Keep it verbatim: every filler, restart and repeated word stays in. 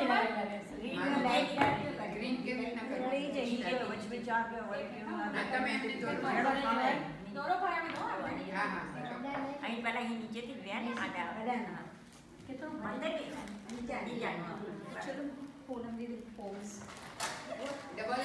green के भी ना करो ये चाहिए बच में चार पे वाले के आता मैं अपने दोनों दोनों पर में दो हां हां અહીં પહેલા અહીં નીચેથી વેન આડા કે તો અંદર કે નીચે આડી જાય ચલો પૂનમ દીદી પોઝ ડબલ